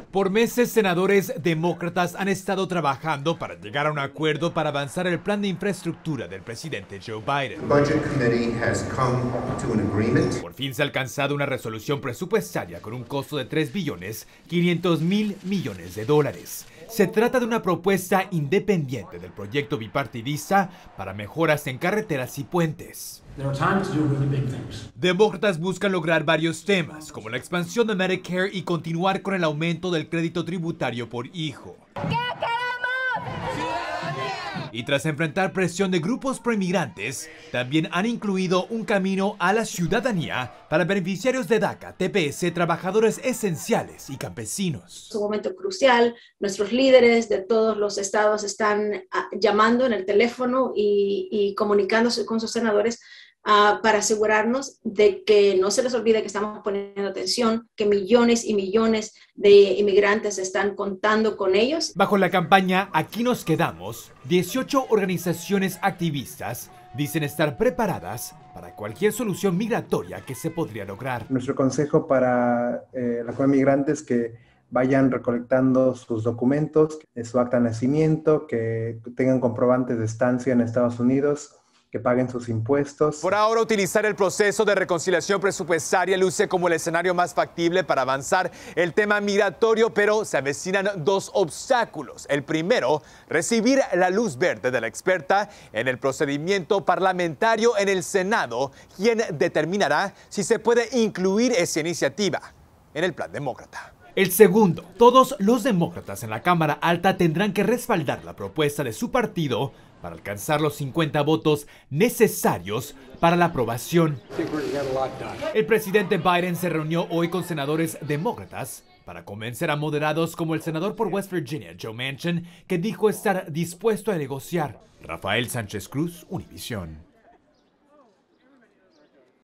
Por meses, senadores demócratas han estado trabajando para llegar a un acuerdo para avanzar el plan de infraestructura del presidente Joe Biden. Por fin se ha alcanzado una resolución presupuestaria con un costo de $3.500.000.000.000. Se trata de una propuesta independiente del proyecto bipartidista para mejoras en carreteras y puentes. Demócratas buscan lograr varios temas, como la expansión de Medicare y continuar con el aumento del crédito tributario por hijo. Y tras enfrentar presión de grupos proinmigrantes, también han incluido un camino a la ciudadanía para beneficiarios de DACA, TPS, trabajadores esenciales y campesinos. Es un momento crucial. Nuestros líderes de todos los estados están llamando en el teléfono y comunicándose con sus senadores para asegurarnos de que no se les olvide que estamos poniendo atención, que millones y millones de inmigrantes están contando con ellos. Bajo la campaña Aquí nos quedamos, 18 organizaciones activistas dicen estar preparadas para cualquier solución migratoria que se podría lograr. Nuestro consejo para la comunidad migrante es que vayan recolectando sus documentos, su acta de nacimiento, que tengan comprobantes de estancia en Estados Unidos, que paguen sus impuestos. Por ahora, utilizar el proceso de reconciliación presupuestaria luce como el escenario más factible para avanzar el tema migratorio, pero se avecinan dos obstáculos. El primero, recibir la luz verde de la experta en el procedimiento parlamentario en el Senado, quien determinará si se puede incluir esa iniciativa en el plan demócrata. El segundo, todos los demócratas en la Cámara Alta tendrán que respaldar la propuesta de su partido para alcanzar los 50 votos necesarios para la aprobación. El presidente Biden se reunió hoy con senadores demócratas para convencer a moderados como el senador por West Virginia, Joe Manchin, que dijo estar dispuesto a negociar. Rafael Sánchez Cruz, Univisión.